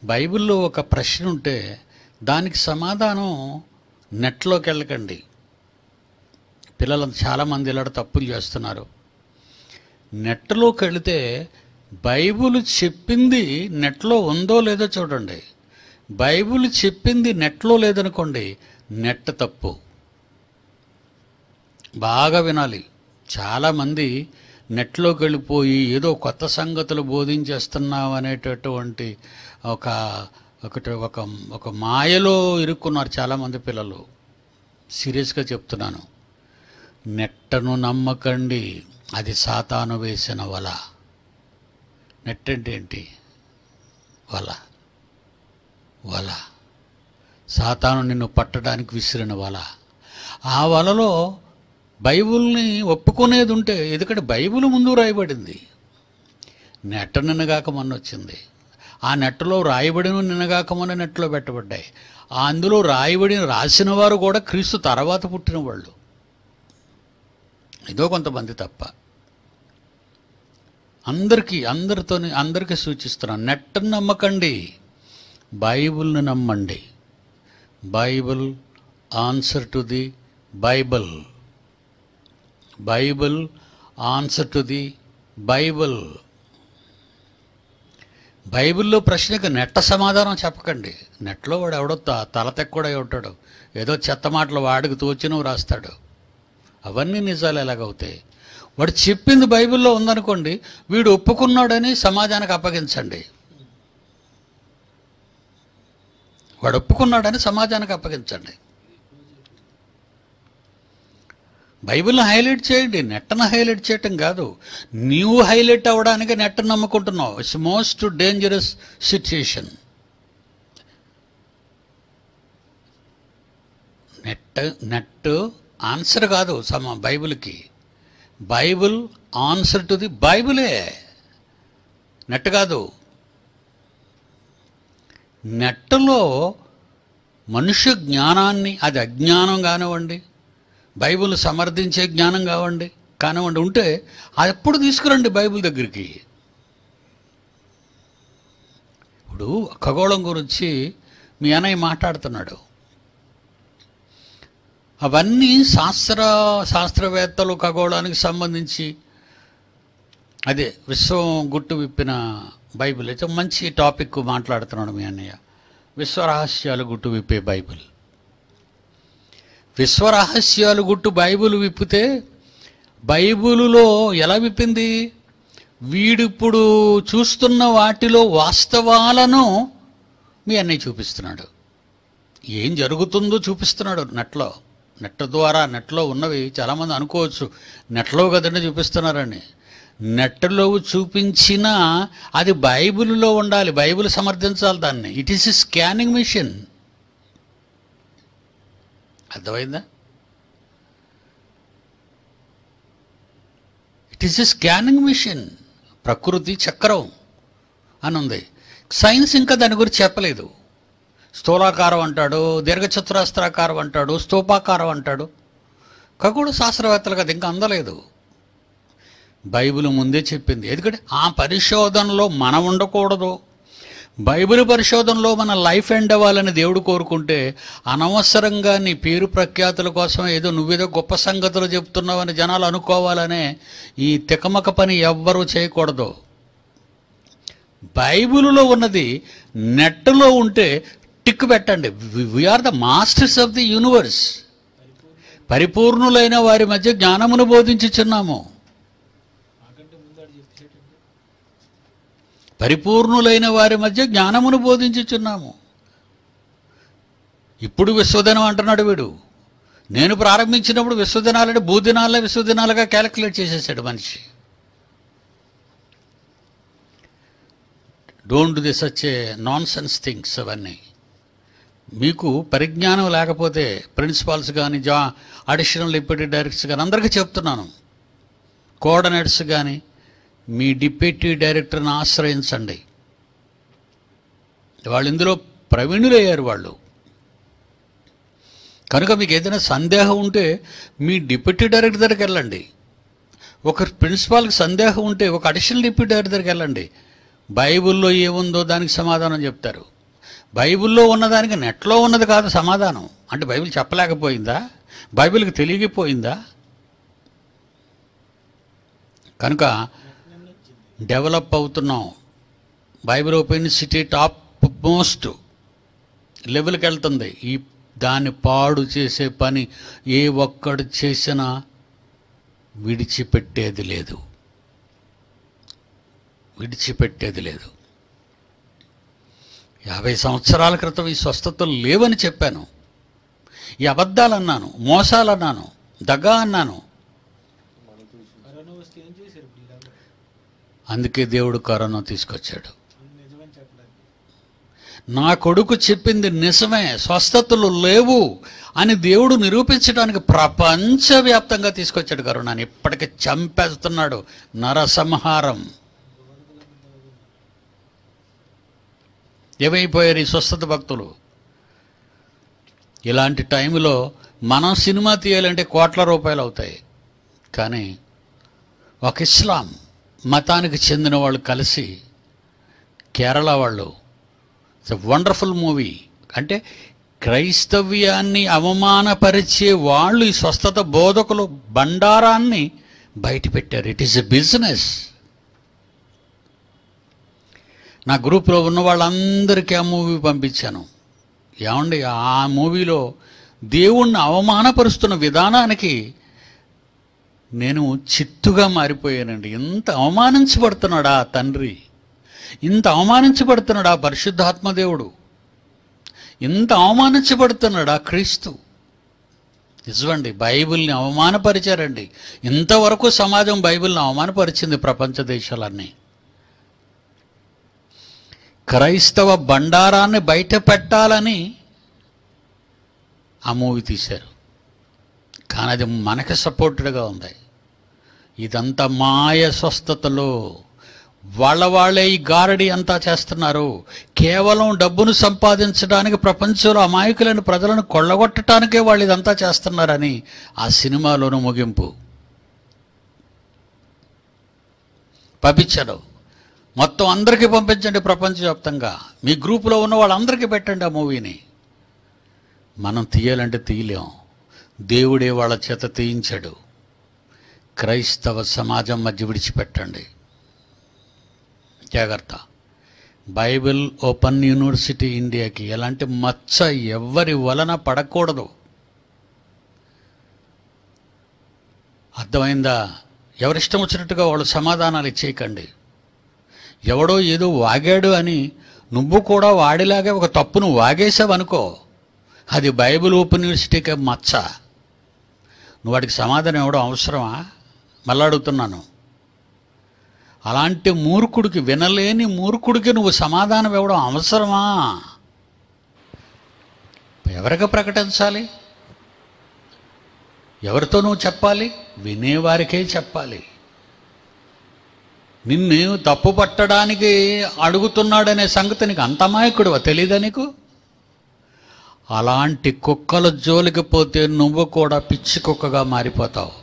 బైబిల్లో ఒక ప్రశ్న ఉంటే దానికి సమాధానం నెట్లోకి వెళ్ళకండి. పిల్లలు చాలామంది ఇలా తప్పులు చేస్తున్నారు. నెట్లోకి వెళితే బైబిల్ చెప్పింది నెట్లో ఉందో లేదో చూడండి. బైబిల్ చెప్పింది నెట్లో లేదనుకోండి, నెట్ తప్పు. బాగా వినాలి. చాలామంది నెట్లోకి వెళ్ళిపోయి ఏదో కొత్త సంగతులు బోధించేస్తున్నాం అనేటటువంటి ఒక ఒక ఒక మాయలో ఇరుక్కున్నారు చాలామంది పిల్లలు. సీరియస్గా చెప్తున్నాను, నెట్టను నమ్మకండి, అది సాతాను వేసిన వల. నెట్ అంటే ఏంటి? వల. వల సాతాను నిన్ను పట్టడానికి విసిరిన వల. ఆ వలలో బైబిల్ని ఒప్పుకునేది ఉంటే, ఎందుకంటే బైబిల్ ముందు రాయబడింది. నెట్ నిన్నగాక మొన్న వచ్చింది. ఆ నెట్లో రాయబడిన నిన్నగాక మొన్న నెట్లో పెట్టబడ్డాయి. అందులో రాసిన వారు కూడా క్రీస్తు తర్వాత పుట్టిన వాళ్ళు. ఏదో కొంతమంది తప్ప. అందరికీ సూచిస్తున్నాను, నెట్ నమ్మకండి, బైబిల్ని నమ్మండి. Bible answer to the Bible. Bible answer to the Bible. బైబిల్లో ప్రశ్నకు నెట్ట సమాధానం చెప్పకండి. నెట్లో వాడు ఎవడో తలతెక్కడా ఉంటాడు, ఏదో చెత్త మాటలు వాడికి తోచినవి రాస్తాడు. అవన్నీ నిజాలు ఎలాగవుతాయి? వాడు చెప్పింది బైబిల్లో ఉందనుకోండి, వీడు ఒప్పుకున్నాడని సమాజానికి అప్పగించండి. వాడు ఒప్పుకున్నాడని సమాజానికి అప్పగించండి. బైబిల్ని హైలైట్ చేయండి, నెట్ను హైలైట్ చేయటం కాదు. నీవు హైలైట్ అవ్వడానికి నెట్ నమ్ముకుంటున్నావు. It's most dangerous situation. Net answer కాదు బైబిల్కి. బైబిల్ ఆన్సర్ టు ది బైబిలే, నెట్ కాదు. నెట్లో మనుష్య జ్ఞానాన్ని, అది అజ్ఞానం కానివ్వండి, బైబిల్ సమర్థించే జ్ఞానం కానివ్వండి ఉంటే అది ఎప్పుడు తీసుకురండి బైబిల్ దగ్గరికి. ఇప్పుడు ఖగోళం గురించి మీ అన్నయ్య మాట్లాడుతున్నాడు. అవన్నీ శాస్త్రవేత్తలు ఖగోళానికి సంబంధించి, అదే విశ్వం గుట్టు విప్పిన బైబిల్ అయితే మంచి టాపిక్ మాట్లాడుతున్నాడు మీ అన్నయ్య. విశ్వరహస్యాలు గుట్టు విప్పే బైబిల్. విశ్వరహస్యాలు గుట్టు బైబిల్ విప్పితే, బైబిలులో ఎలా విప్పింది? వీడిప్పుడు చూస్తున్న వాటిలో వాస్తవాలను మీ అన్నయ్య చూపిస్తున్నాడు. ఏం జరుగుతుందో చూపిస్తున్నాడు నెట్లో. నెట్లో ఉన్నవి చాలామంది అనుకోవచ్చు, నెట్లో కదండి చూపిస్తున్నారని. నెట్లో చూపించినా అది బైబిల్లో ఉండాలి, బైబిల్ సమర్థించాలి దాన్ని. It is a scanning machine. అర్థమైందా? It is a scanning machine. ప్రకృతి చక్రం అని ఉంది. సైన్స్ ఇంకా దాని గురించి చెప్పలేదు. స్థూలాకారం అంటాడు, దీర్ఘచతురస్రాకారం అంటాడు, స్తూపాకారం అంటాడు. ఖగోళ శాస్త్రవేత్తలకు అది ఇంకా అందలేదు. బైబిల్ ముందే చెప్పింది. ఎందుకంటే ఆ పరిశోధనలో మనం ఉండకూడదు. బైబిల్ పరిశోధనలో మన లైఫ్ ఎండ్ అవ్వాలని దేవుడు కోరుకుంటే, అనవసరంగా నీ పేరు ప్రఖ్యాతుల కోసం నువ్వేదో గొప్ప సంగతులు చెప్తున్నావని జనాలు అనుకోవాలనే ఈ తికమక పని ఎవ్వరూ చేయకూడదు. బైబిల్లో ఉన్నది నెట్లో ఉంటే టిక్ పెట్టండి. We are the masters of the universe. పరిపూర్ణులైన వారి మధ్య జ్ఞానమును బోధించుచున్నాము. పరిపూర్ణులైన వారి మధ్య జ్ఞానమును బోధించుచున్నాము. ఇప్పుడు విశ్వదినం అంటున్నాడు వీడు. నేను ప్రారంభించినప్పుడు విశ్వదినాలని విశ్వదినాలుగా క్యాలిక్యులేట్ చేసేసాడు మనిషి. Don't the such a nonsense things. అవన్నీ మీకు పరిజ్ఞానం లేకపోతే ప్రిన్సిపాల్స్ కానీ, అడిషనల్ డిప్యూటీ డైరెక్టర్స్ కానీ అందరికీ చెప్తున్నాను, కోఆర్డినేటర్స్ కానీ మీ డిప్యూటీ డైరెక్టర్ని ఆశ్రయించండి. వాళ్ళు ఇందులో ప్రవీణులయ్యారు వాళ్ళు. కనుక మీకు ఏదైనా సందేహం ఉంటే మీ డిప్యూటీ డైరెక్టర్ దగ్గరికి వెళ్ళండి. ఒక ప్రిన్సిపాల్కి సందేహం ఉంటే ఒక అడిషనల్ డిప్యూటీ డైరెక్టర్ దగ్గరికి వెళ్ళండి. బైబిల్లో ఏముందో దానికి సమాధానం చెప్తారు. బైబిల్లో ఉన్నదానికి నెట్లో ఉన్నది కాదు సమాధానం. అంటే బైబిల్ చెప్పలేకపోయిందా? బైబిల్కి తెలియకపోయిందా? కనుక డెవలప్ అవుతున్నాం. Bible open city top most లెవెల్కి వెళ్తుంది. దాన్ని పాడు చేసే పని ఏ ఒక్కడు చేసినా విడిచిపెట్టేది లేదు. 50 సంవత్సరాల క్రితం ఈ స్వస్థతలు లేవని చెప్పాను. ఈ అబద్ధాలు అన్నాను, మోసాలు అన్నాను, దగా అన్నాను. అందుకే దేవుడు కరోనా తీసుకొచ్చాడు. నా కొడుకు చెప్పింది నిజమే, స్వస్థతలు లేవు అని దేవుడు నిరూపించడానికి ప్రపంచవ్యాప్తంగా తీసుకొచ్చాడు కరోనాని. ఇప్పటికే చంపేస్తున్నాడు, నరసంహారం. ఏమైపోయారు ఈ స్వస్థత భక్తులు? ఇలాంటి టైంలో మనం సినిమా తీయాలంటే కోట్ల రూపాయలు అవుతాయి. కానీ ఒక ఇస్లాం మతానికి చెందిన వాళ్ళు కలిసి, కేరళ వాళ్ళు, ఇట్స్ ఎ వండర్ఫుల్ మూవీ. అంటే క్రైస్తవ్యాన్ని అవమానపరిచే వాళ్ళు ఈ స్వస్థత బోధకులు బండారాన్ని బయటపెట్టారు. It is a business. నా గ్రూప్లో ఉన్న వాళ్ళందరికీ ఆ మూవీ పంపించాను. ఏమండి, ఆ మూవీలో దేవుణ్ణి అవమానపరుస్తున్న విధానానికి నేను చిత్తుగా మారిపోయానండి. ఇంత అవమానించబడుతున్నాడా తండ్రి, ఇంత అవమానించబడుతున్నాడా పరిశుద్ధాత్మదేవుడు, ఇంత అవమానించబడుతున్నాడా క్రీస్తు? నిజమండి, బైబిల్ని అవమానపరిచారండి. ఇంతవరకు సమాజం బైబిల్ని అవమానపరిచింది ప్రపంచ దేశాలన్నీ. క్రైస్తవ బండారాన్ని బయట పెట్టాలని ఆ మూవీ తీశారు. కానీ అది మనకి సపోర్టెడ్గా ఉంది. ఇదంతా మాయ స్వస్థతలో వాళ్ళే ఈ గారడి అంతా చేస్తున్నారు. కేవలం డబ్బును సంపాదించడానికి, ప్రపంచంలో అమాయకులైన ప్రజలను కొల్లగొట్టడానికే వాళ్ళు ఇదంతా చేస్తున్నారని ఆ సినిమాలోనూ ముగింపు పంపించారు. మొత్తం అందరికీ పంపించండి, ప్రపంచవ్యాప్తంగా మీ గ్రూపులో ఉన్న వాళ్ళందరికీ పెట్టండి ఆ మూవీని. మనం తీయాలంటే తీయలేం, దేవుడే వాళ్ళ చేత తీయించాడు. క్రైస్తవ సమాజం మధ్య విడిచిపెట్టండి. జాగ్రత్త. బైబిల్ ఓపెన్ యూనివర్సిటీ ఇండియాకి ఎలాంటి మచ్చ ఎవ్వరి వలన పడకూడదు. అర్థమైందా? ఎవరిష్టం వచ్చినట్టుగా వాళ్ళు సమాధానాలు ఇచ్చేయకండి. ఎవడో ఏదో వాగాడు అని నువ్వు కూడా వాడిలాగే ఒక తప్పును వాగేసావనుకో, అది బైబిల్ ఓపెన్ యూనివర్సిటీకి మచ్చ. నువ్వు వాడికి సమాధానం ఇవ్వడం అవసరమా? మళ్ళీ అడుగుతున్నాను. అలాంటి మూర్ఖుడికి, వినలేని మూర్ఖుడికి నువ్వు సమాధానం ఇవ్వడం అవసరమా? ఎవరికి ప్రకటించాలి? ఎవరితో నువ్వు చెప్పాలి? వినేవారికే చెప్పాలి. నిన్ను తప్పు పట్టడానికి అడుగుతున్నాడనే సంగతి నీకు అంత అమాయకుడువా? తెలీదా నీకు? అలాంటి కుక్కల జోలికి పోతే నువ్వు కూడా పిచ్చి కుక్కగా మారిపోతావు.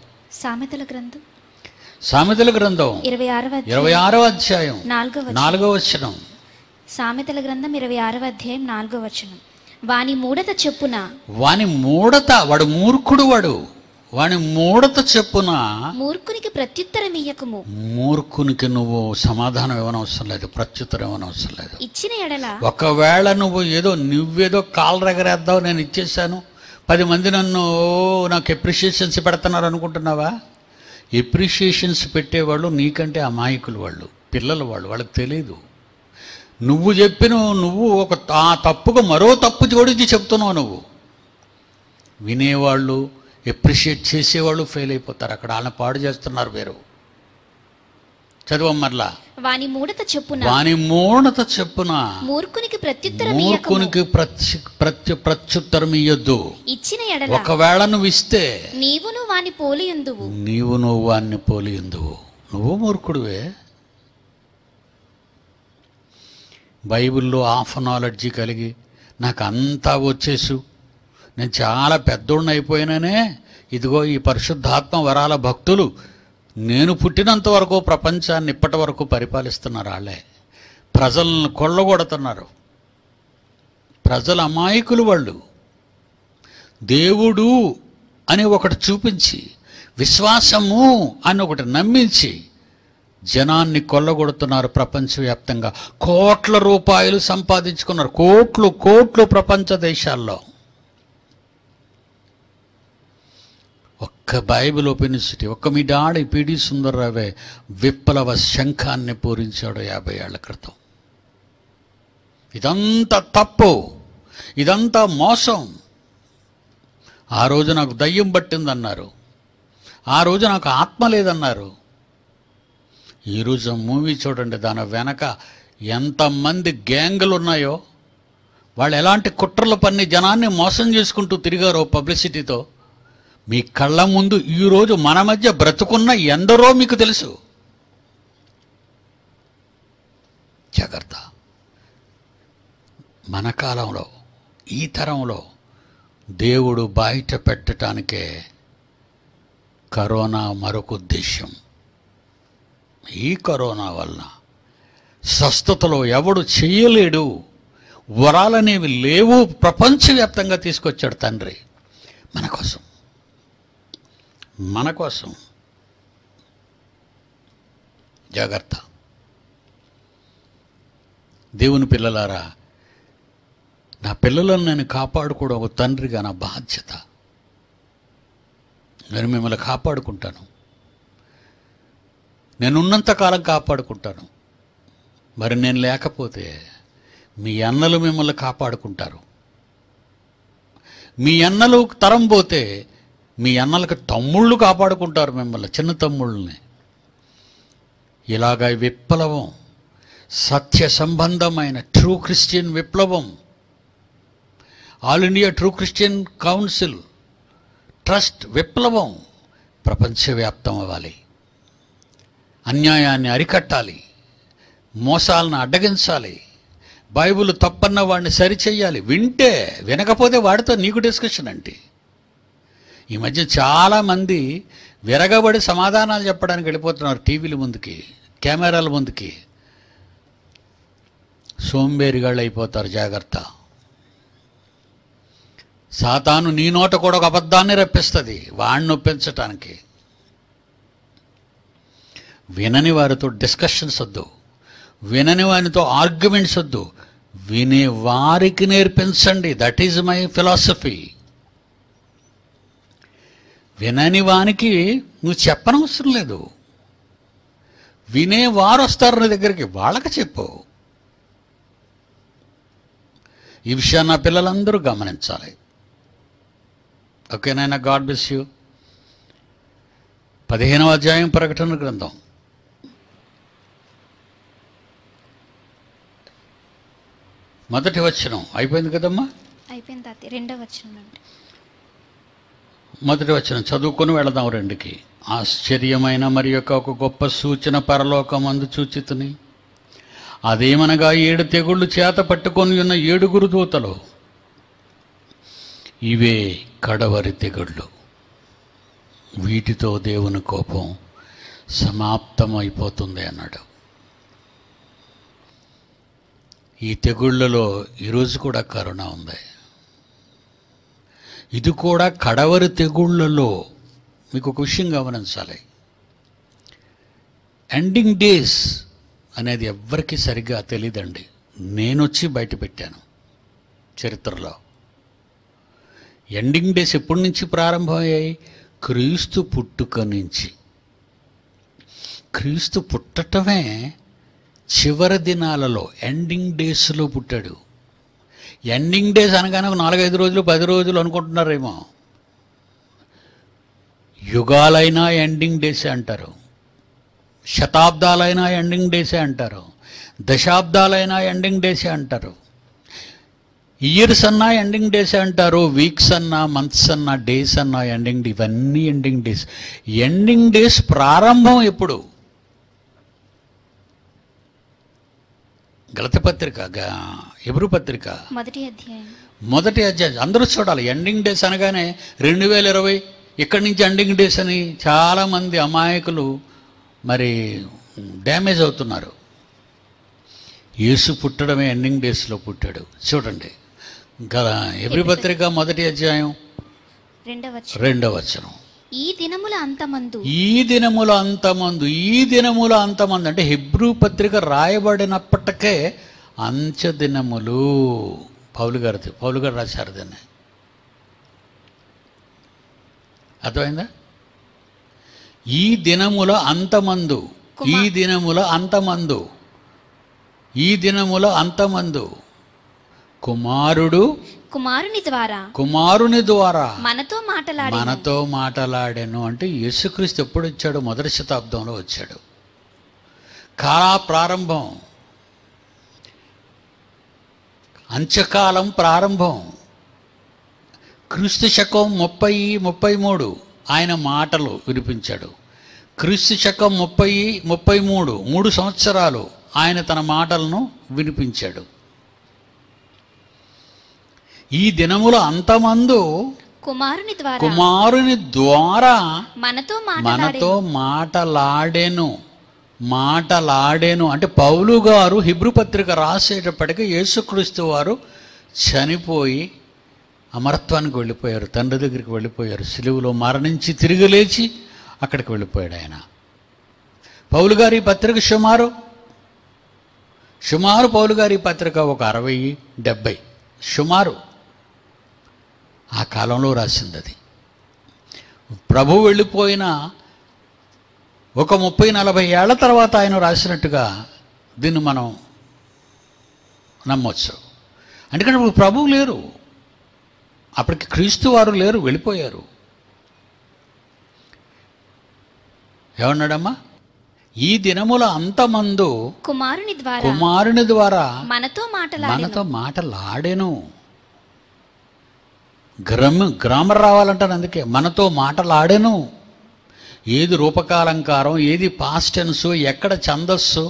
సామెతల గ్రంథం 26వ అధ్యాయం 4వ వచనం. సామెతల గ్రంథం 26వ అధ్యాయం 4వ వచనం. వాని మూఢత చెప్పున, వాడు మూర్ఖుడు, వాని మూఢత చెప్పున మూర్ఖునికి ప్రత్యుత్తరం ఇయ్యకుము. మూర్ఖునికి నువ్వు సమాధానం ఇవ్వనవసరం లేదు, ప్రత్యుత్తరం ఇవ్వనవసరం లేదు. ఇచ్చిన ఎడల, ఒకవేళ నువ్వేదో కాలు రగరేద్దావు, నేను ఇచ్చేసాను, 10 మంది నాకు ఎప్రిషియేషన్స్ పెడుతున్నారు అనుకుంటున్నావా? ఎప్రిషియేషన్స్ పెట్టేవాళ్ళు నీకంటే అమాయకులు, వాళ్ళు పిల్లలు, వాళ్ళకి తెలియదు. నువ్వు ఒక తప్పుకు మరో తప్పు జోడించి చెప్తున్నావు. నువ్వు వినేవాళ్ళు, ఎప్రిషియేట్ చేసేవాళ్ళు ఫెయిల్ అయిపోతారు. అక్కడ వాళ్ళని పాడు చేస్తున్నారు వేరు. చదువమ్మర్లా. వాని మూఢత చెప్పున మూర్ఖునికి ప్రత్యుత్తరం ఇయ్యొద్దు. ఇచ్చిన ఎడల, ఒకవేళ నువ్వు ఇస్తే నీవును వాని పోలియుందువు. వాన్ని పోలియుందువు. నువ్వు మూర్ఖుడివే. బైబిల్లో హాఫ్ నాలెడ్జి కలిగి నాకు అంతా వచ్చేసు, నేను చాలా పెద్దోడిని అయిపోయినానే, ఇదిగో ఈ పరిశుద్ధాత్మ వరాల భక్తులు నేను పుట్టినంత వరకు ప్రపంచాన్ని ఇప్పటి వరకు పరిపాలిస్తున్నారు. వాళ్ళే ప్రజలను కొల్లగొడుతున్నారు. ప్రజల అమాయకులు వాళ్ళు. దేవుడు అని ఒకటి చూపించి, విశ్వాసము అని ఒకటి నమ్మించి జనాన్ని కొల్లగొడుతున్నారు. ప్రపంచవ్యాప్తంగా కోట్ల రూపాయలు సంపాదించుకున్నారు, కోట్లు ప్రపంచ దేశాల్లో. ఒక్క బైబిల్ ఓపెనిసిటీ, ఒక్క మీ డాడీ పిడి సుందర్రావే విప్లవ శంఖాన్ని పూరించాడు 50 ఏళ్ల క్రితం. ఇదంతా తప్పు, ఇదంతా మోసం. ఆ రోజు నాకు దయ్యం పట్టిందన్నారు, ఆ రోజు నాకు ఆత్మ లేదన్నారు. ఈరోజు మూవీ చూడండి, దాని వెనక ఎంతమంది గ్యాంగులు ఉన్నాయో, వాళ్ళు ఎలాంటి కుట్రలు పన్ని జనాన్ని మోసం చేసుకుంటూ తిరిగారో పబ్లిసిటీతో. మీ కళ్ళ ముందు ఈరోజు మన మధ్య బ్రతుకున్న ఎందరో మీకు తెలుసు. జాగ్రత్త. మన కాలంలో, ఈ తరంలో దేవుడు బయట పెట్టడానికే కరోనా మరొక ఉద్దేశం. ఈ కరోనా వలన స్వస్థతలో ఎవడు చేయలేడు, వరాలనేవి లేవు, ప్రపంచవ్యాప్తంగా తీసుకొచ్చాడు తండ్రి మన కోసం. జాగ్రత్త. దేవుని పిల్లలారా, నా పిల్లలను నేను కాపాడుకోవడం ఒక తండ్రిగా నా బాధ్యత. నేను మిమ్మల్ని కాపాడుకుంటాను, నేనున్నంతకాలం కాపాడుకుంటాను. మరి నేను లేకపోతే మీ అన్నలు మిమ్మల్ని కాపాడుకుంటారు. మీ అన్నలు తరం పోతే మీ అన్నలకు తమ్ముళ్ళు కాపాడుకుంటారు మిమ్మల్ని, చిన్న తమ్ముళ్ళని. ఇలాగ విప్లవం, సత్య సంబంధమైన ట్రూ క్రిస్టియన్ విప్లవం, all India true Christian council trust విప్లవం ప్రపంచవ్యాప్తం అవ్వాలి. అన్యాయాన్ని అరికట్టాలి, మోసాలను అడ్డగించాలి, బైబిల్ తప్పన్న వాడిని సరిచెయ్యాలి. వినకపోతే వాడితో నీకు డిస్కషన్ అంటే. ఈ మధ్య చాలామంది విరగబడి సమాధానాలు చెప్పడానికి వెళ్ళిపోతున్నారు టీవీల ముందుకి, కెమెరాల ముందుకి. సోంబేరిగాళ్ళు అయిపోతారు. జాగ్రత్త. సాతాను నీ నోట కూడా ఒక అబద్ధాన్ని రప్పిస్తుంది వాడిని ఒప్పించటానికి. వినని వారితో డిస్కషన్స్ వద్దు, వినని వారితో ఆర్గ్యుమెంట్స్ వద్దు, వినే వారికి నేర్పించండి. That is my philosophy. వినని వానికి నువ్వు చెప్పనవసరం లేదు. వినేవారు వస్తారు నీ దగ్గరికి, వాళ్ళకి చెప్పు. ఈ విషయాన్ని నా పిల్లలందరూ గమనించాలి. ఓకేనైనా? God bless you. 15వ అధ్యాయం ప్రకటన గ్రంథం, మొదటి వచనం అయిపోయింది కదమ్మా? అయిపోయింది తాత. 2వ వచనం అండి. మొదటి వచనం చదువుకొని వెళదాం. 2కి. ఆశ్చర్యమైన మరి ఒక గొప్ప సూచన పరలోకమందు చూచితిని. అదేమనగా 7 తెగుళ్ళు చేత పట్టుకొని ఉన్న 7 దూతలు. ఇవే కడవరి తెగుళ్ళు. వీటితో దేవుని కోపం సమాప్తమైపోతుంది అన్నాడు. ఈ తెగుళ్ళలో ఈరోజు కూడా కరోనా ఉంది. ఇది కూడా కడవరి తెగుళ్ళలో. మీకు ఒక విషయం గమనించాలి. ఎండింగ్ డేస్ అనేది ఎవ్వరికీ సరిగ్గా తెలియదండి. నేనొచ్చి బయట పెట్టాను చరిత్రలో. ఎండింగ్ డేస్ ఎప్పటి నుంచి ప్రారంభమయ్యాయి? క్రీస్తు పుట్టుక నుంచి. క్రీస్తు పుట్టటమే చివరి దినాలలో, ఎండింగ్ డేస్లో పుట్టాడు. ఎండింగ్ డేస్ అనగానే 4-5 రోజులు 10 రోజులు అనుకుంటున్నారేమో. యుగాలైనా ఎండింగ్ డేసే అంటారు, శతాబ్దాలైనా ఎండింగ్ డేసే అంటారు, దశాబ్దాలైనా ఎండింగ్ డేసే అంటారు, ఇయర్స్ అన్నా ఎండింగ్ డేసే అంటారు, వీక్స్ అన్నా, మంత్స్ అన్నా, డేస్ అన్నా ఎండింగ్. ఇవన్నీ ఎండింగ్ డేస్. ఎండింగ్ డేస్ ప్రారంభం ఎప్పుడు? గలతీ పత్రిక, హెబ్రీ పత్రిక మొదటి అధ్యాయం అందరూ చూడాలి. ఎండింగ్ డేస్ అనగానే 2020 ఇక్కడి నుంచి ఎండింగ్ డేస్ అని చాలామంది అమాయకులు మరి డ్యామేజ్ అవుతున్నారు. యేసు పుట్టడమే ఎండింగ్ డేస్లో పుట్టాడు. చూడండి, ఇంకా హెబ్రీ పత్రిక 1వ అధ్యాయం 2వ వచనం. ఈ దినముల అంతమందు అంటే హెబ్రీ పత్రిక రాయబడినప్పటికే అంత్య దినములు. పౌలు గారు రాశారు దాన్ని. అర్థమైందా? ఈ దినముల అంతమందు కుమారుని ద్వారా మనతో మాట్లాడాను. అంటే యేసుక్రీస్తు ఎప్పుడు వచ్చాడు? 1వ శతాబ్దంలో వచ్చాడు. కాలా ప్రారంభం, అంత్యకాలం ప్రారంభం. క్రీస్తు శకం 30-33 ఆయన మాటలు వినిపించాడు. క్రీస్తు శకం 30-33 3 సంవత్సరాలు ఆయన తన మాటలను వినిపించాడు. ఈ దినముల అంతమందు కుమారుని ద్వారా మనతో మాటలాడెను. అంటే పౌలు గారు హెబ్రీ పత్రిక రాసేటప్పటికీ యేసుక్రీస్తు వారు చనిపోయి అమరత్వానికి వెళ్ళిపోయారు, తండ్రి దగ్గరికి వెళ్ళిపోయారు. సిలువలో మరణించి తిరిగి లేచి అక్కడికి వెళ్ళిపోయాడు ఆయన. పౌలు గారి పత్రిక సుమారు పౌలు గారి పత్రిక ఒక 60-70 సుమారు ఆ కాలంలో రాసింది అది. ప్రభు వెళ్ళిపోయిన ఒక 30-40 ఏళ్ల తర్వాత ఆయన రాసినట్టుగా దీన్ని మనం నమ్మొచ్చు. ఎందుకంటే ఇప్పుడు ప్రభువు లేరు, అప్పటికి క్రీస్తు వారు లేరు, వెళ్ళిపోయారు. ఏమన్నాడమ్మా? ఈ దినముల అంతమందు కుమారుని ద్వారా మనతో మాటలాడెను. గ్రామర్ రావాలంటాను, అందుకే మనతో మాటలాడెను. ఏది రూపకాలంకారం, ఏది పాస్ట్ టెన్స్, ఎక్కడ ఛందస్సు,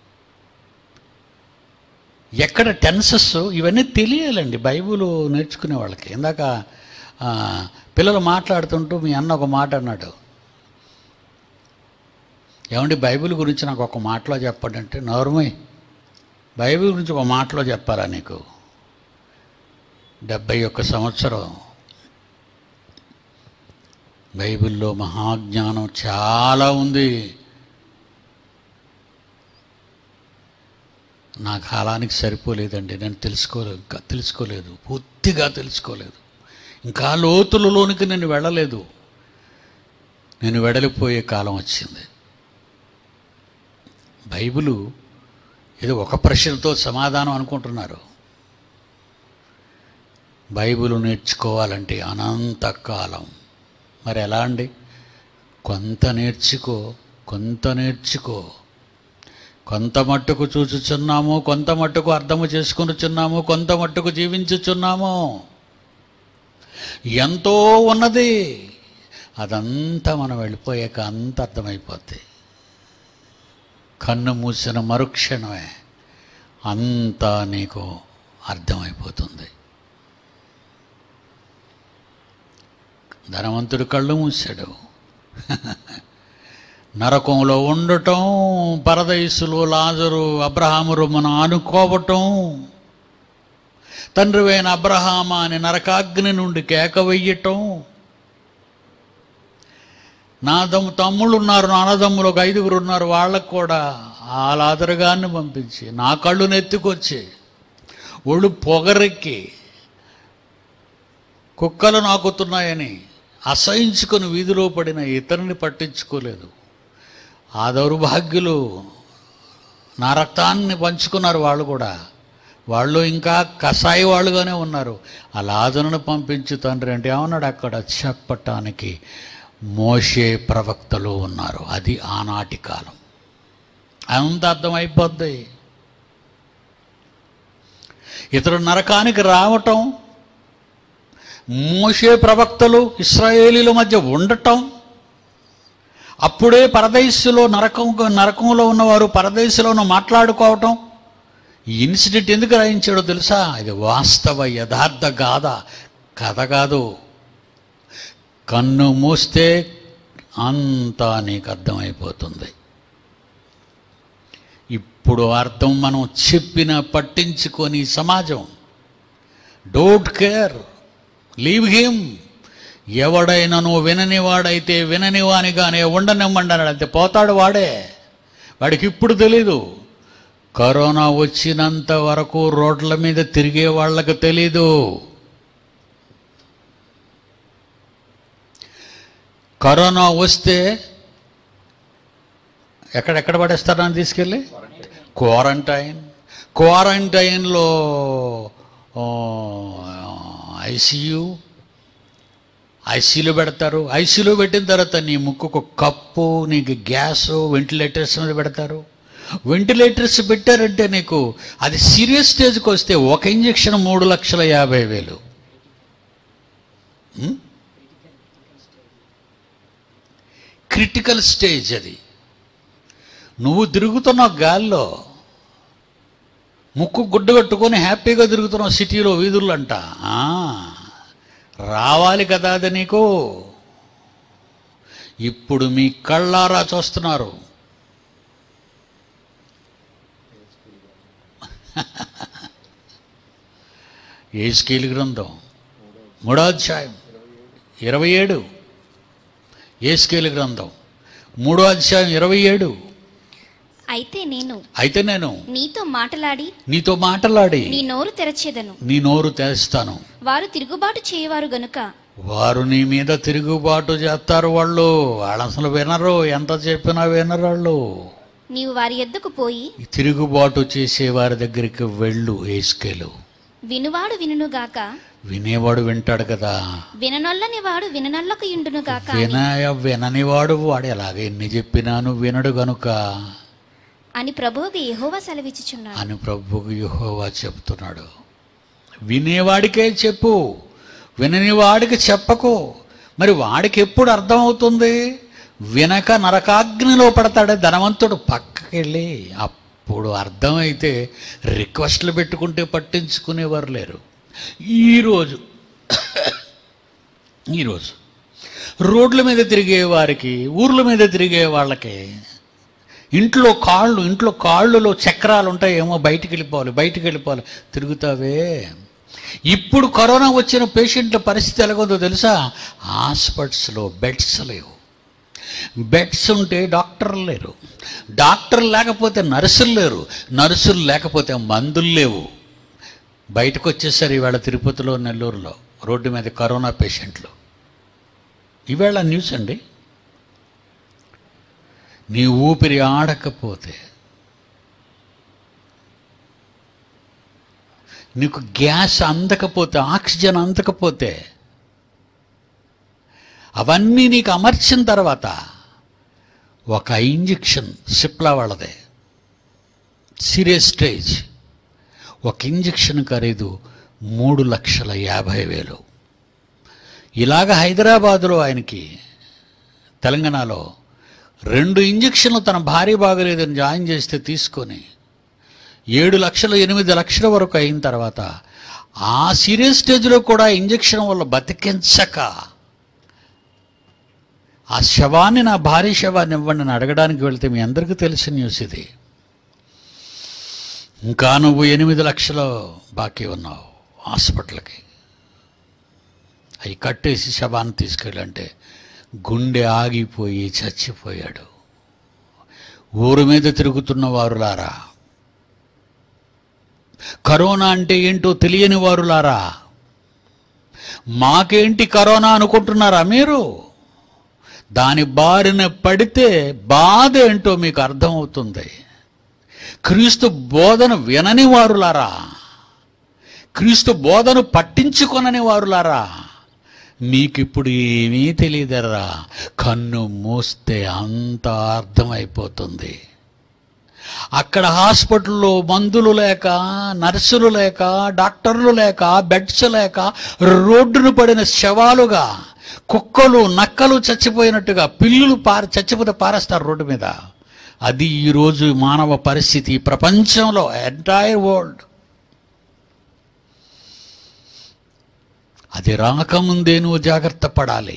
ఎక్కడ టెన్సెస్, ఇవన్నీ తెలియాలండి బైబిల్ నేర్చుకునే వాళ్ళకి. ఇందాక పిల్లలు మాట్లాడుతుంటూ మీ అన్న ఒక మాట అన్నాడు, ఏమండి బైబిల్ గురించి నాకు ఒక మాటలో చెప్పండి అంటే, నోర్మయ్ బైబిల్ గురించి ఒక మాటలో చెప్పాలా నీకు? 71 సంవత్సరం బైబిల్లో మహాజ్ఞానం చాలా ఉంది. నా కాలానికి సరిపోలేదండి, నేను తెలుసుకోలేదు, పూర్తిగా తెలుసుకోలేదు, ఇంకా లోతులలోనికి నేను వెళ్ళలేదు. నేను వెడలిపోయే కాలం వచ్చింది. బైబిలు ఏదో ఒక ప్రశ్నతో సమాధానం అనుకుంటున్నారు. బైబిల్ నేర్చుకోవాలంటే అనంతకాలం. మరి ఎలా అండి? కొంత నేర్చుకో, కొంత మట్టుకు చూచుచున్నాము, కొంత మట్టుకు అర్థము చేసుకునిచున్నాము, కొంత మట్టుకు జీవించుచున్నాము. ఎంతో ఉన్నది, అదంతా మనం వెళ్ళిపోయాక అంత అర్థమైపోద్ది. కన్ను మూసిన మరుక్షణమే అంతా నీకు అర్థమైపోతుంది. ధనవంతుడు కళ్ళు మూసాడు, నరకంలో ఉండటం, పరదైసులో లాజరు అబ్రహాము రొమ్మున ఆనుకోవటం, తండ్రివైన అబ్రహామా అని నరకాగ్ని నుండి కేక వెయ్యటం. నా తమ్ముళ్ళు ఉన్నారు, నా అన్నదమ్ములు ఒక 5గురు ఉన్నారు, వాళ్ళకు కూడా ఆ లాజరుగాన్ని పంపించి నా కళ్ళు నెత్తుకొచ్చి ఒళ్ళు పొగరెక్కి కుక్కలు నాకుతున్నాయని అసహించుకొని వీధిలో పడిన ఇతరుని పట్టించుకోలేదు. ఆ దౌర్భాగ్యులు నా రక్తాన్ని పంచుకున్నారు. వాళ్ళు కూడా, వాళ్ళు ఇంకా కసాయి వాళ్ళుగానే ఉన్నారు. ఆ లాజరును పంపించి తండ్రి అంటే ఏమన్నాడు అక్కడ చెప్పటానికి? మోషే ప్రవక్తలు ఉన్నారు. అది ఆనాటి కాలం. అంత అర్థమైపోద్ది. ఇతరు నరకానికి రావటం, మోషే ప్రవక్తలు ఇశ్రాయేలీల మధ్య ఉండటం, అప్పుడే పరదేశంలో నరకంలో ఉన్నవారు పరదేశంలో మాట్లాడుకోవటం. ఈ ఇన్సిడెంట్ ఎందుకు రాయించాడో తెలుసా? ఇది వాస్తవ యథార్థ కథ కాదు. కన్ను మూస్తే అంతా నీకు అర్థమైపోతుంది. ఇప్పుడు అర్థం మనం చెప్పిన పట్టించుకొని సమాజం డోంట్ కేర్, లీవ్ హిమ్. ఎవడైనా నువ్వు విననివాడైతే విననివానిగానే ఉండనివ్వండి అంతే, పోతాడు వాడే. వాడికి ఇప్పుడు తెలీదు. కరోనా వచ్చినంత వరకు రోడ్ల మీద తిరిగే వాళ్ళకి తెలీదు. కరోనా వస్తే ఎక్కడెక్కడ పడేస్తారు అని తీసుకెళ్ళి క్వారంటైన్లో ఐసీయూలో పెడతారు. ఐసీయూలో పెట్టిన తర్వాత నీ ముక్కుకు కప్పు, నీకు గ్యాసు, వెంటిలేటర్స్ మీద పెడతారు. వెంటిలేటర్స్ పెట్టారంటే నీకు అది సీరియస్ స్టేజ్కి వస్తే ఒక ఇంజెక్షన్ 3,50,000. క్రిటికల్ స్టేజ్ అది. నువ్వు తిరుగుతున్నావు గాల్లో, ముక్కు గుడ్డ కట్టుకొని హ్యాపీగా తిరుగుతున్నావు సిటీలో వీధుల్లో అంట. రావాలి కదా అది నీకు. ఇప్పుడు మీ కళ్ళారా చూస్తున్నారు. యేస్కేలు గ్రంథం 3వ అధ్యాయం 27. యేస్కేలు గ్రంథం 3వ అధ్యాయం 27. అయితే నేను నీతో మాటలాడి నీ నోరు తెరస్తాను. వారు తిరుగుబాటు చేయవారు గనుక వారు నీ మీద తిరుగుబాటు చేస్తారు. వాళ్ళు అసలు వినరు, ఎంత చెప్పినా వినరు వాళ్ళు. నీవు వారి యొద్దకు పోయి తిరుగుబాటు చేసే వారి దగ్గరికి వెళ్ళు. యేస్కేలు వినువాడు వినుగాక, వినేవాడు వింటాడు కదా. విననొల్లని వాడు విననొల్లకు యుండును గాక. విననివాడు వాడు ఎలాగ ఎన్ని చెప్పినాను వినడు గనుక అని ప్రభువుకు యెహోవా సెలవిచ్చుచున్నాడు. అని ప్రభువుకు యెహోవా చెప్తున్నాడు. వినేవాడికే చెప్పు, వినని వాడికి చెప్పకు. మరి వాడికి ఎప్పుడు అర్థమవుతుంది? వినక నరకాగ్నిలో పడతాడే ధనవంతుడు పక్కకెళ్ళి. అప్పుడు అర్థమైతే రిక్వెస్ట్లు పెట్టుకుంటే పట్టించుకునేవారు లేరు. ఈరోజు రోడ్ల మీద తిరిగే వారికి, ఊర్ల మీద తిరిగే వాళ్ళకి ఇంట్లో కాళ్ళులో చక్రాలు ఉంటాయేమో, బయటికి వెళ్ళిపోవాలి తిరుగుతావే. ఇప్పుడు కరోనా వచ్చిన పేషెంట్ల పరిస్థితి ఎలాగొందో తెలుసా? హాస్పిటల్స్లో బెడ్స్ లేవు. బెడ్స్ ఉంటే డాక్టర్లు లేరు, డాక్టర్లు లేకపోతే నర్సులు లేరు, నర్సులు లేకపోతే మందులు లేవు. బయటకు వచ్చేసరి ఇవాళ తిరుపతిలో, నెల్లూరులో రోడ్డు మీద కరోనా పేషెంట్లు. ఇవాళ న్యూస్ అండి. నీ ఊపిరి ఆడకపోతే, నీకు గ్యాస్ అందకపోతే, ఆక్సిజన్ అందకపోతే, అవన్నీ నీకు అమర్చిన తర్వాత ఒక ఇంజెక్షన్, సిప్లా వాళ్ళదే సీరియస్ స్టేజ్, ఒక ఇంజెక్షన్ ఖరీదు 3,50,000. ఇలాగ హైదరాబాదులో ఆయనకి, తెలంగాణలో 2 ఇంజెక్షన్లు తన భార్య బాగలేదని జాయిన్ చేస్తే తీసుకొని 7 లక్షలు 8 లక్షల వరకు అయిన తర్వాత ఆ సీరియస్ స్టేజ్లో కూడా ఇంజెక్షన్ వల్ల బతికించక ఆ శవాన్ని, నా భార్య శవాన్ని ఇవ్వండి అని అడగడానికి వెళ్తే మీ అందరికీ తెలిసిన న్యూస్ ఇది. ఇంకా నువ్వు 8 లక్షలు బాకీ ఉన్నావు హాస్పిటల్కి. అవి కట్టేసి శవాన్ని తీసుకెళ్ళంటే గుండె ఆగిపోయి చచ్చిపోయాడు. ఊరు మీద తిరుగుతున్న వారులారా, కరోనా అంటే ఏంటో తెలియని వారులారా, మాకేంటి కరోనా అనుకుంటున్నారా మీరు? దాని బారిన పడితే బాధ ఏంటో మీకు అర్థమవుతుంది. క్రీస్తు బోధన వినని వారులారా, క్రీస్తు బోధను పట్టించుకొనని వారులారా, మీకిప్పుడు ఏమీ తెలియదరా. కన్ను మూస్తే అంత అర్థమైపోతుంది. అక్కడ హాస్పిటల్లో మందులు లేక, నర్సులు లేక, డాక్టర్లు లేక, బెడ్స్ లేక, రోడ్డును పడిన శవాలుగా, కుక్కలు నక్కలు చచ్చిపోయినట్టుగా, పిల్లులు చచ్చిపోతే పారేస్తారు రోడ్డు మీద. అది ఈరోజు మానవ పరిస్థితి ప్రపంచంలో, ఎంటైర్ వరల్డ్. అది రాకముందే నువ్వు జాగ్రత్త పడాలి.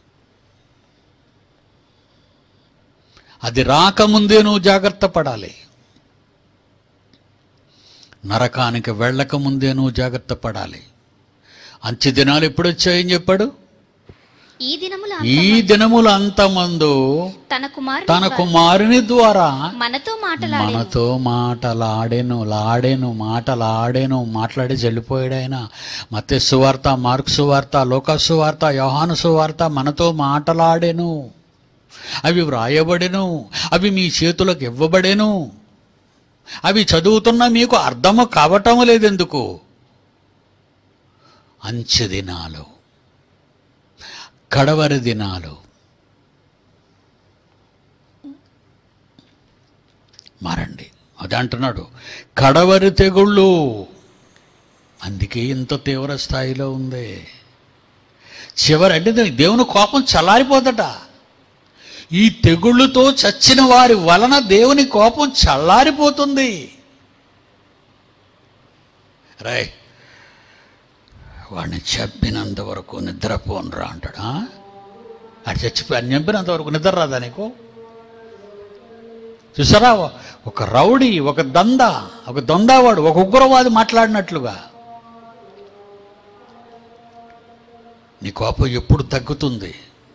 అది రాకముందే నువ్వు జాగ్రత్త పడాలి. నరకానికి వెళ్ళకముందే నువ్వు జాగ్రత్త పడాలి. అంచె దినాలు ఎప్పుడు వచ్చాయని చెప్పాడు? ఈ దినములు అంతమందు తన కుమారుని ద్వారా మనతో మాటలాడెను. మాట్లాడి చెల్లిపోయాడు ఆయన. మత్తయి సువార్త, మార్కు సువార్త, లూకా సువార్త, యోహాను సువార్త మనతో మాటలాడెను. అవి వ్రాయబడెను, అవి మీ చేతులకు ఇవ్వబడెను. అవి చదువుతున్నా మీకు అర్థము కావటం లేదెందుకు? అంచె దినాలు, కడవరి దినాలు. మారండి, అది అంటున్నాడు. కడవరి తెగుళ్ళు. అందుకే ఇంత తీవ్ర స్థాయిలో ఉంది. చివరి అంటే దేవుని కోపం చల్లారిపోదట. ఈ తెగుళ్ళుతో చచ్చిన వారి వలన దేవుని కోపం చల్లారిపోతుంది. రై, వాడిని చెప్పినంత వరకు నిద్రపోనరా అంటాడా? అది చచ్చిపోయి అని చంపినంత వరకు నిద్ర రాదా నీకు? చూసారా, ఒక రౌడీ, ఒక దొందావాడు, ఒక ఉగ్రవాది మాట్లాడినట్లుగా. నీ కోపం ఎప్పుడు తగ్గుతుంది?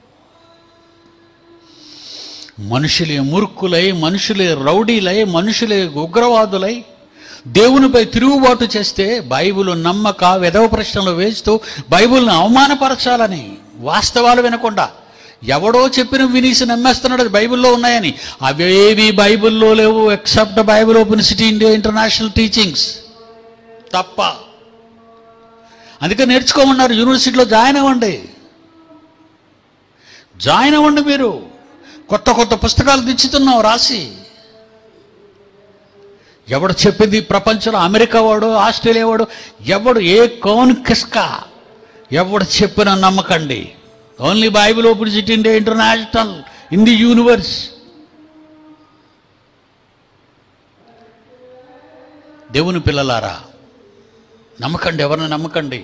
మనుషులే మూర్ఖులై, మనుషులే రౌడీలై, మనుషులే ఉగ్రవాదులై దేవునిపై తిరుగుబాటు చేస్తే బైబిల్ నమ్మక వెధవ ప్రశ్నలు వేస్తూ బైబిల్ని అవమానపరచాలని, వాస్తవాలు వినకుండా ఎవడో చెప్పిన వినేసి నమ్మేస్తున్నాడు అది బైబిల్లో ఉన్నాయని. అవేవి బైబిల్లో లేవు, except Bible open city India international teachings తప్ప. అందుకే నేర్చుకోమన్నారు. యూనివర్సిటీలో జాయిన్ అవ్వండి. మీరు కొత్త పుస్తకాలు తెచ్చుతున్నావు రాసి. ఎవడు చెప్పింది ప్రపంచంలో? అమెరికా వాడు, ఆస్ట్రేలియా వాడు, ఎవడు ఏ కౌన్ కిస్కా ఎవడు చెప్పినా నమ్మకండి. Only Bible open city India international in the universe. దేవుని పిల్లలారా, నమ్మకండి, ఎవరిని నమ్మకండి.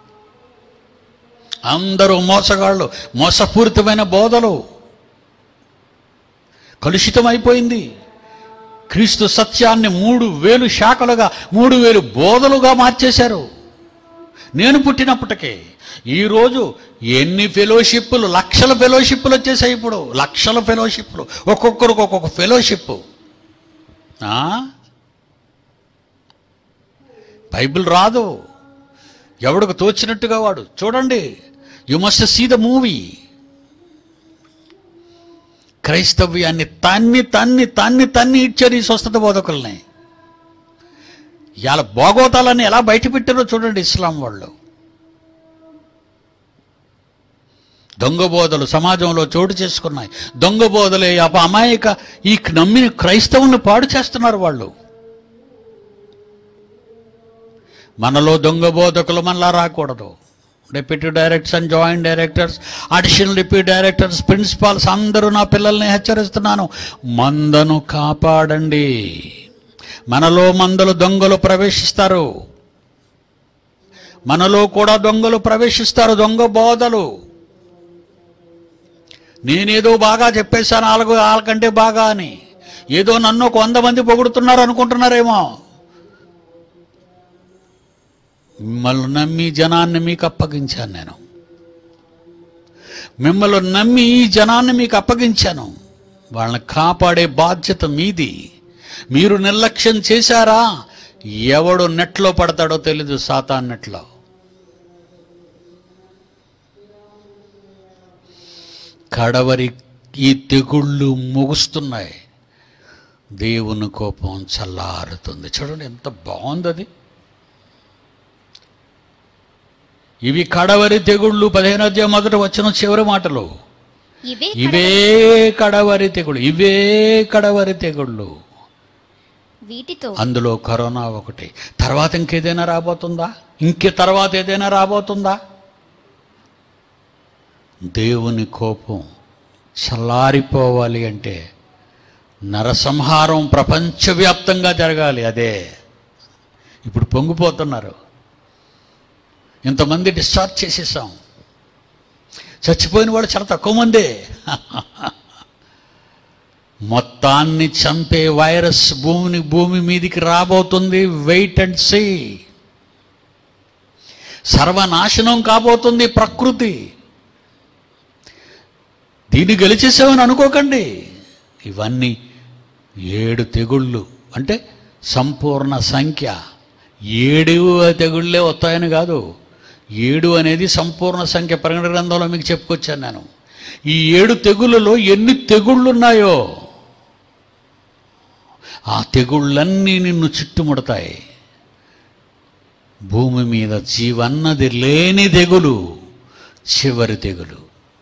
అందరూ మోసగాళ్ళు, మోసపూరితమైన బోధలు. కలుషితమైపోయింది. క్రీస్తు సత్యాన్ని 3000 శాఖలుగా, 3000 బోధలుగా మార్చేశారు. నేను పుట్టినప్పటికే ఈరోజు ఎన్ని ఫెలోషిప్పులు, లక్షల ఫెలోషిప్పులు వచ్చేసాయి. ఇప్పుడు లక్షల ఫెలోషిప్పులు, ఒక్కొక్కరికి ఒక్కొక్క ఫెలోషిప్. బైబిల్ రాదు, ఎవడికి తోచినట్టుగా వాడు. చూడండి, you must see the movie. క్రైస్తవ్యాన్ని తన్ని ఇచ్చారు ఈ స్వస్థత బోధకుల్ని. ఇలా భోగోతాలని ఎలా బయటపెట్టారో చూడండి ఇస్లాం వాళ్ళు. దొంగ బోధలు సమాజంలో చోటు చేసుకున్నాయి. దొంగ బోధలే అమాయక ఈ నమ్మిన క్రైస్తవులను పాడు చేస్తున్నారు వాళ్ళు. మనలో దొంగ బోధకులు మనలా రాకూడదు. Deputy directors and joint directors, additional deputy directors, principals అందరూ నా పిల్లల్ని హెచ్చరిస్తున్నాను, మందను కాపాడండి. మనలో మందలు దొంగలు ప్రవేశిస్తారు. మనలో కూడా దొంగలు ప్రవేశిస్తారు, దొంగ బోధలు. నేనేదో బాగా చెప్పేశాను వాళ్ళకంటే బాగా అని. ఏదో నన్ను 100 మంది పొగుడుతున్నారు అనుకుంటున్నారేమో. మిమ్మల్ని నమ్మి జనాన్ని మీకు అప్పగించాను నేను. మిమ్మల్ని నమ్మి ఈ జనాన్ని మీకు అప్పగించాను. వాళ్ళని కాపాడే బాధ్యత మీది. మీరు నిర్లక్ష్యం చేశారా, ఎవడు నెట్లో పడతాడో తెలీదు, సాతాన్ నెట్లో. కడవరి ఈ తెగుళ్ళు ముగుస్తున్నాయి. దేవుని కోపం చల్లారుతుంది. చూడండి ఎంత బాగుంది అది. ఇవి కడవరి తెగుళ్ళు. 15వ అధ్యాయం 1వ వచనం చివరి మాటలు. ఇవే కడవరి తెగుళ్ళు. అందులో కరోనా ఒకటి. తర్వాత ఇంకేదైనా రాబోతుందా? తర్వాత ఏదైనా రాబోతుందా? దేవుని కోపం చల్లారిపోవాలి అంటే నరసంహారం ప్రపంచవ్యాప్తంగా జరగాలి. అదే ఇప్పుడు పొంగిపోతున్నారు. ఇంతమంది డిశ్చార్జ్ చేసేసాం. చచ్చిపోయిన వాళ్ళు చాలా తక్కువ మందే. మొత్తాన్ని చంపే వైరస్ భూమి మీదికి రాబోతుంది. Wait and see. సర్వనాశనం కాబోతుంది ప్రకృతి. దీన్ని గెలిచేసామని అనుకోకండి. ఇవన్నీ 7 తెగుళ్ళు అంటే సంపూర్ణ సంఖ్య. 7 తెగుళ్ళే వస్తాయని కాదు, 7 అనేది సంపూర్ణ సంఖ్య. ప్రకటన గ్రంథంలో మీకు చెప్పుకొచ్చాను నేను. ఈ 7 తెగుళ్ళలో ఎన్ని తెగుళ్ళున్నాయో ఆ తెగుళ్ళన్నీ నిన్ను చుట్టుముడతాయి. భూమి మీద జీవన్నది లేని తెగులు చివరి తెగులు.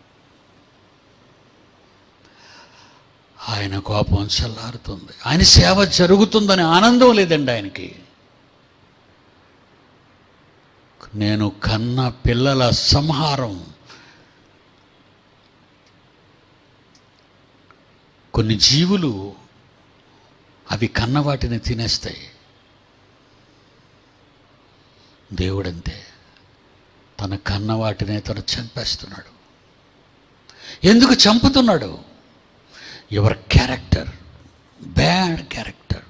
ఆయన కోపం చల్లారుతుంది, ఆయన సేవ జరుగుతుందని ఆనందం లేదండి ఆయనకి. నేను కన్న పిల్లల సంహారం. కొన్ని జీవులు అవి కన్న వాటిని తినేస్తాయి. దేవుడంతే, తన కన్న వాటినే తను చంపేస్తున్నాడు. ఎందుకు చంపుతున్నాడు? Your character, bad character.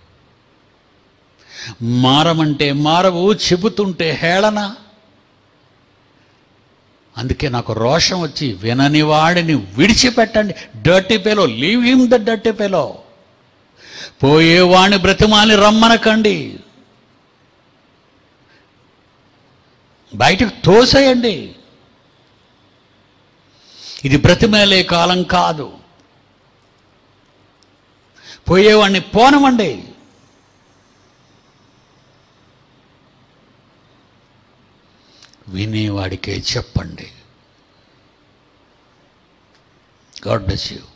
మారమంటే మారవు, చెబుతుంటే హేళన. అందుకే నాకు రోషం వచ్చి, వినని వాడిని విడిచిపెట్టండి. Dirty fellow, leave him the dirty fellow. పోయేవాడిని బ్రతిమాలి రమ్మనకండి, బయటకు తోసేయండి. ఇది బ్రతిమాలే కాలం కాదు. పోయేవాడిని పోనమండి. వినేవాడికే చెప్పండి. God bless you.